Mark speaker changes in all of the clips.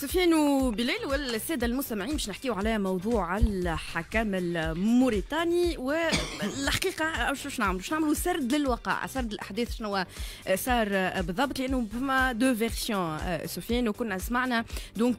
Speaker 1: سفيان وبلال والسادة المستمعين باش نحكيو على موضوع الحكم الموريتاني. والحقيقة باش نعملوا سرد للواقع، سرد الأحداث شنو صار بالضبط، لأنه فما دو فيرسيون سفيان. وكنا سمعنا دونك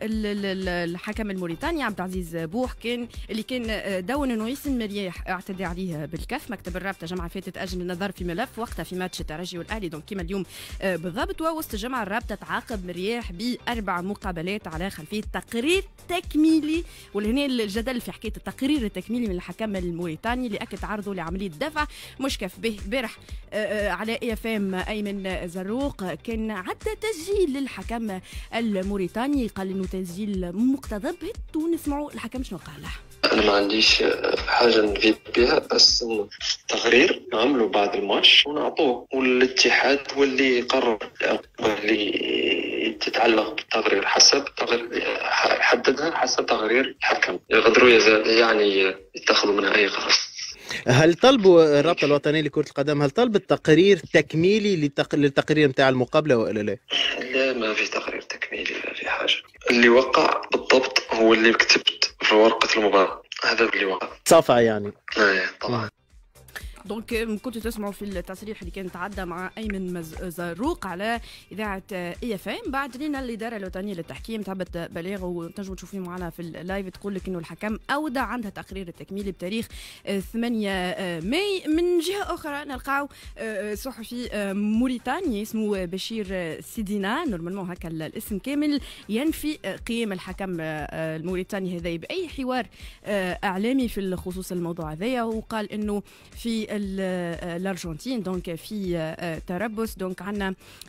Speaker 1: الحكم الموريتاني عبد العزيز بوح اللي كان دون انه ياسين مرياح اعتدى عليه بالكف. مكتب الرابطة جمعة فاتت أجل النظر في ملف وقتها في ماتش الترجي والأهلي دونك كما اليوم بالضبط. ووسط الجمعة الرابطة تعاقب مرياح ب4 مقابلات على خلفية تقرير تكميلي. ولهنا الجدل في حكاية التقرير التكميلي من الحكم الموريتاني اللي أكد عرضه لعملية دفع مشكف به بارح على EFM. أيمن زروق كان عدى تسجيل للحكم الموريتاني، قال إنه تسجيل مقتضب. ونسمعوا الحكم شنو قال له.
Speaker 2: أنا ما عنديش حاجة نفيد بها، بس إنه تقرير نعملوا بعد الماتش ونعطوه، والاتحاد هو اللي يقرر اللي تتعلق بالتقرير حسب حددها حسب تقرير الحكم. يقدروا يعني يتخذوا منها أي قرار.
Speaker 3: هل طلبوا الرابطة الوطنية لكرة القدم، هل طلبت تقرير تكميلي للتقرير نتاع المقابلة ولا لا؟
Speaker 2: لا، ما في تقرير تكميلي، لا في حاجة. اللي وقع بالضبط هو اللي كتبت في ورقة المباراة، هذا اللي وقع
Speaker 3: صافع يعني.
Speaker 2: طبعا.
Speaker 1: دونك كنتوا تسمعوا في التصريح اللي كان تعدى مع أيمن زروق على إذاعة EFM. بعد لينا الإدارة الوطنية للتحكيم تعبت بلاغ، وتنجموا تشوفوه معنا في اللايف، تقول لك إنه الحكم أودع عندها تقرير التكميلي بتاريخ 8 ماي. من جهة أخرى نلقاو صحفي موريتاني اسمه بشير سيدينا، نورمالمون هكا الاسم كامل، ينفي قيام الحكم الموريتاني هذا بأي حوار إعلامي في خصوص الموضوع هذايا. وقال إنه في الارجنتين دونك في تربص، دونك عندنا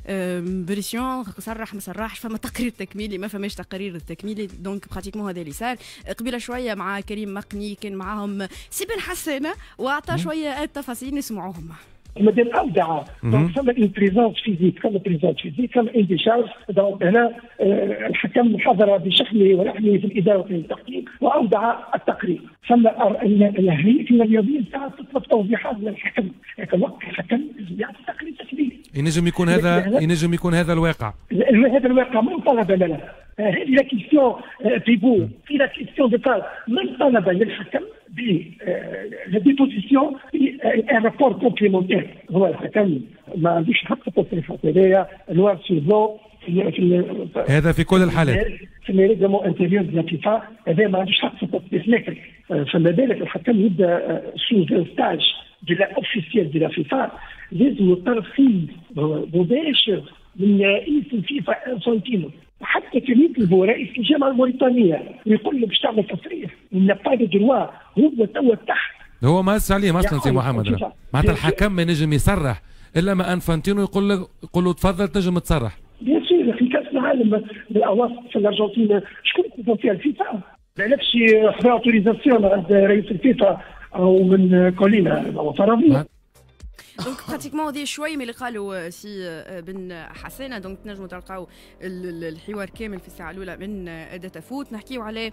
Speaker 1: بريسيون صرح ما صرحش، فما تقرير تكميلي ما فماش تقرير تكميلي. دونك براتيكمون هذا اللي صار. قبيله شويه مع كريم مقني كان معاهم سي بن حسانه واعطى شويه التفاصيل نسمعوهم.
Speaker 4: مادام اودع دونك فما اون بريزونس فيزيك، فما انديشارج. دونك هنا الحكم حضر بشكله ولحمه في الاداره التحكيم واودع التقرير. فما الهيئه الرياضيه تطلب توضيحات من الحكم، لكن وقت الحكم يعطي تقرير تكميلي.
Speaker 5: ينجم يكون هذا الواقع.
Speaker 4: هذا الواقع من طلب لنا. هذه لا كيستيون بيبو في لا كيستيون دو كاز من طلب للحكم ب لا ديبوزيسيون ان رابور كومبليمونتير. هو الحكم ما عندوش حق التصريحات هذايا نوار سي بلون
Speaker 5: هذا في كل الحالات
Speaker 4: في الريغلمون انتيريور دو فيفا. هذا ما عندوش حق في التصريح، لكن فما بالك الحكم يبدا سو ستاج دو لا اوفيسيال دو لا فيفا لازم الترفيه مباشر من رئيس الفيفا انفانتينو. حتى كان يطلبوا رئيس الجامعه الموريتانيه ويقول له باش تعمل تصريح من با دو دروا، هو توا تحت.
Speaker 5: هو ما هس عليه اصلا سي محمد، معناتها الحكم ما نجم يصرح الا ما انفانتينو يقول له تفضل تنجم تصرح.
Speaker 4: بيان سور في كاس العالم بالاواسط في الارجنتين شكون يكون فيها الفيفا؟ ما نفسش خذا اوتوريزاسيون عند رئيس الفيفا او من كولينا فرضيه.
Speaker 1: دونك براتيكمون هذه شوي من اللي قالوا سي بن حسانه. دونك تنجموا تلقاو الحوار كامل في الساعه الاولى من داتا فوت. نحكيو على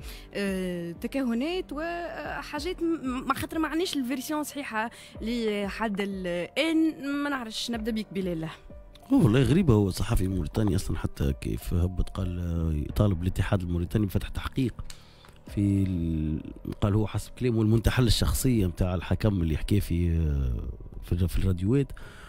Speaker 1: تكهنات وحاجات مع خاطر ما عندناش الفيرسيون صحيحه لحد الان. ما نعرفش، نبدا بك بلال.
Speaker 6: والله غريبه، هو صحفي موريتاني اصلا حتى كيف هبط قال يطالب الاتحاد الموريتاني بفتح تحقيق في قال هو حسب كلامه المنتحل الشخصيه نتاع الحكم اللي يحكي في الراديوات.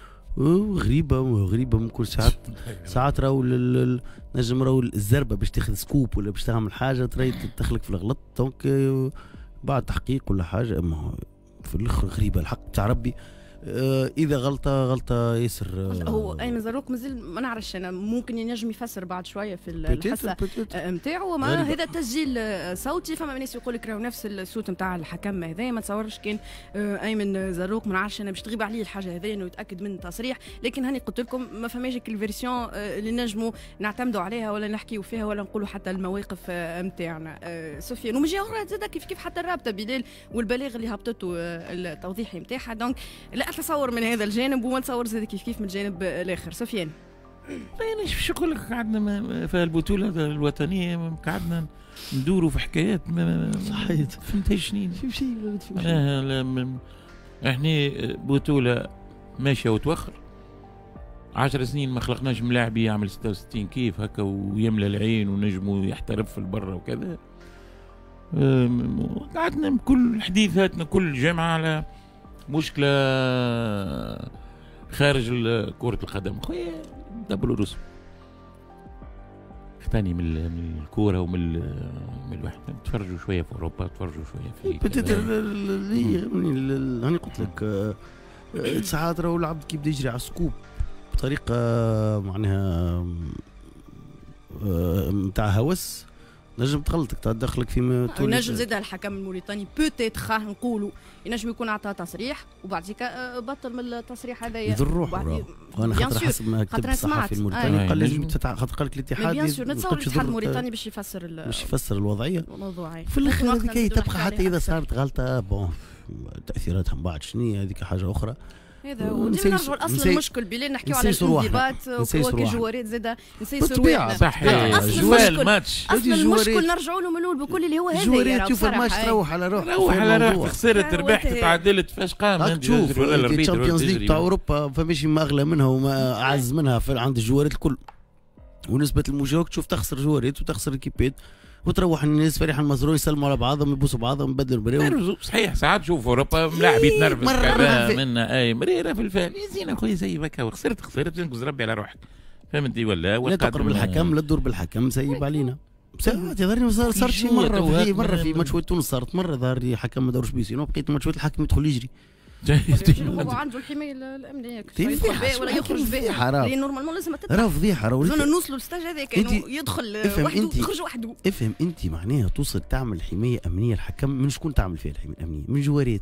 Speaker 6: غريبه ممكن ساعات راهو نجم راهو الزربه باش تاخذ سكوب ولا باش تعمل حاجه تري تدخلك في الغلط. دونك بعد تحقيق ولا حاجه، اما في الاخر غريبه الحق تاع ربي. اذا غلطه ياسر.
Speaker 1: هو ايمن زروق مازال ما نعرفش، انا ممكن ينجم يفسر بعد شويه في الحصه نتاعو. ما هذا تسجيل صوتي، فما ناس يقول لك راهو نفس الصوت نتاع الحكم هذا. ما تصورش كان ايمن زروق، ما نعرفش انا باش تغيب عليه الحاجه هذه انه يتاكد من التصريح. لكن هاني قلت لكم ما فماش الفيرسيون اللي نجموا نعتمدوا عليها ولا نحكيوا فيها ولا نقولوا حتى المواقف نتاعنا. سفيان ومن جهه اخرى زاد كيف حتى الرابطه بلال والبلاغ اللي هبطته التوضيح نتاعها. دونك لا تصور من هذا الجانب وما نتصور زاد كيف من الجانب الاخر. سفيان
Speaker 7: يعني شو نقول لك، قعدنا في البطوله الوطنيه قعدنا ندوروا في حكايات
Speaker 6: صحيت
Speaker 7: فهمت شنين
Speaker 6: شيء
Speaker 7: احنا بطوله ماشيه وتوخر، 10 سنين ما خلقناش ملاعب يعمل 66 كيف هكا ويملى العين ونجموا يحترف في البر وكذا. قعدنا كل حديثاتنا كل جامعة على مشكلة خارج كرة القدم. خويا دبلوا رسم ثاني من الكورة ومن الواحد تفرجوا شوية في أوروبا، تفرجوا شوية في
Speaker 6: هاني قلت لك ساعات راهو العبد كي بدا يجري على السكوب بطريقة معناها نتاع هوس نجم تغلطك تدخلك في
Speaker 1: نجم زاد الحكم الموريتاني بوتيت خاه نقولوا ينجم يكون عطاه تصريح وبعد ذيك بطل من التصريح هذايا
Speaker 6: يضر روحه. وانا خاطر حسب ما كتب الصحفي الموريتاني قال لازم تفتح، خاطر قال لك الاتحاد
Speaker 1: بيان سور نتصور الاتحاد الموريتاني باش يفسر
Speaker 6: الوضعيه
Speaker 1: الموضوع.
Speaker 6: في الاخر هذيك تبقى حتى اذا صارت غلطه بون تاثيراتها من بعد شنو هذيك حاجه اخرى.
Speaker 1: هذا وديما نرجعوا لاصل المشكل بلي نحكيو على الانضباط وكي جواريت زاد نسيسوا
Speaker 6: بالطبيعه
Speaker 7: صحيح جوال ماتش
Speaker 1: اصل المشكل نرجعوا له من الاول بكل اللي هو هذا
Speaker 6: جواريت شوف الماتش تروح على روح
Speaker 7: خسرت ربحت تعادلت فاش قام
Speaker 6: تشوف الشامبيونز ليج تاع اوروبا فماشي ما اغلى منها وما اعز منها عند الجواريت الكل، ونسبه المشاركه تشوف تخسر جواريت وتخسر كيبات وتروح الناس فرحا المسرور يسلموا على بعضهم يبوسوا بعضهم يبدلوا براهم.
Speaker 7: صحيح ساعات شوف اوروبا ملاعب يتنرفز كذا منا اي مريره في الفال زين اخويا زي بكا وخسرت تنقز ربي على روحك فهمتي ولا
Speaker 6: لا تقرب الحكم لا تدور بالحكم سيب علينا. ساعات يظهرني صارت شي مره في ماتشات تونس صارت مره ظهر لي حكم ما دارش بيسينو بقيت ماتشات الحكم يدخل يجري
Speaker 1: هو عنده الحمايه الامنيه ولا يخرج بها لان نورمالمون لازم تتفق.
Speaker 6: راه فضيحه راه
Speaker 1: نوصلوا للستاج هذاك انه يدخل وحده يخرج وحده.
Speaker 6: افهم انت معناها توصل تعمل حمايه امنيه الحكم من شكون تعمل فيها الحمايه الامنيه؟ من جواريت.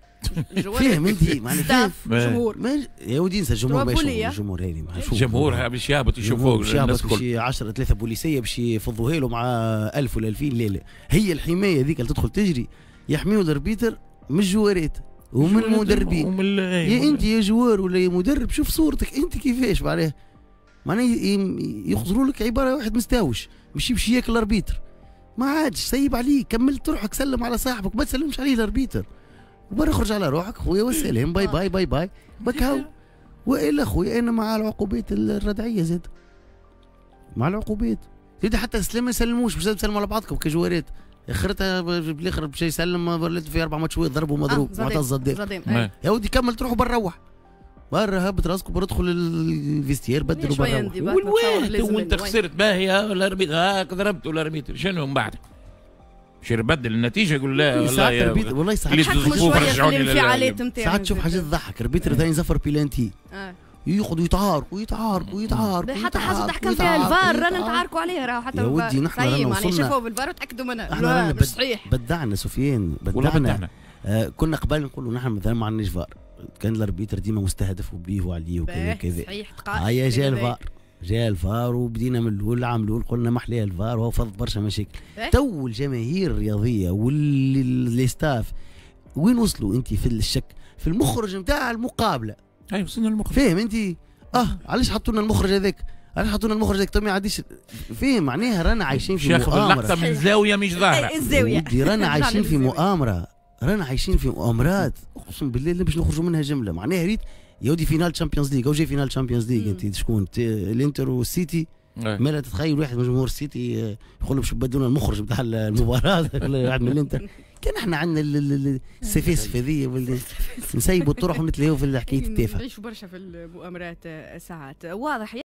Speaker 6: فاهم انت معناها
Speaker 1: جمهور
Speaker 6: يا ودي انسى الجمهور باش الجمهور هذه
Speaker 7: الجمهور باش يهبط يشوفوه
Speaker 6: الناس الكل 10 3 بوليسيه باش يفضوها له مع 1000 ولا 2000 ليله. هي الحمايه ذيك اللي تدخل تجري يحميوا الاربيتر من الجوارات ومن المدربين. يا انت يا جوار ولا يا مدرب شوف صورتك انت كيفاش معناها يخزروا لك عباره واحد مستاوش مش يمشي ياكل الاربيتر ما عادش سيب عليه كملت روحك سلم على صاحبك ما تسلمش عليه الاربيتر وبرا اخرج على روحك خويا والسلام باي باي باي باي بكاو. والا خويا انا مع العقوبات الردعيه زاد مع العقوبات زاد حتى السلام ما يسلموش باش تسلموا على بعضكم كجوارات اخرتها بالاخر باش يسلم ولات في 4 ماتشات ضربوا مضروب معتز الدين يا ودي كمل تروح برا روح برا هبط راسك برا ادخل الفيستير بدل وبرا
Speaker 7: وانت خسرت باهيه الاربيتر هاك ضربت الاربيتر شنو من بعد؟ باش يبدل النتيجه يقول لا
Speaker 6: والله
Speaker 1: ساعات شويه الانفعالات نتاعو
Speaker 6: ساعات تشوف حاجه تضحك الاربيتر ثاني زفر بيلانتي يقعدوا يتعاركوا
Speaker 1: حتى حاجه تحكم فيها الفار رانا نتعاركوا عليها راه حتى
Speaker 6: يا ودي نحن رانا وصلنا
Speaker 1: شافوه بالفار وتاكدوا منها مش صحيح.
Speaker 6: بدعنا سفيان بدعنا كنا قبل نقولوا نحن مثلا ما عندناش فار كان الاربيتر ديما مستهدف وبيه وعليه وكذا كذا. هيا جاء الفار وبدينا من الاول العام الاول قلنا ما احلى الفار وهو فض برشا مشاكل. تو الجماهير الرياضيه واللي ستاف وين وصلوا انت في الشك في المخرج نتاع المقابله.
Speaker 7: اي وصلنا المخرج
Speaker 6: فاهم انت علاش حطوا لنا المخرج هذاك علاش حطوا لنا المخرج هذاك تو ما يعديش فاهم معناها رانا عايشين في مؤامره
Speaker 7: اللقطه من زاويه مش ظاهره
Speaker 1: الزاويه
Speaker 6: رانا عايشين في مؤامره رانا عايشين في مؤامرات اقسم بالله باش نخرجوا منها جمله معناها ريت يا ودي فينال تشامبيونز ليغ او جاي فينال تشامبيونز ليغ انت شكون الانتر والسيتي ما لا تتخيل واحد من جمهور السيتي يقول باش يبدلوا المخرج بتاع المباراه واحد من الانتر كان احنا عندنا السفاسف هذه نسيبوا الطرح ونتلهوا في حكايه التافهه
Speaker 1: نعيشوا برشا في المؤامرات ساعات واضح.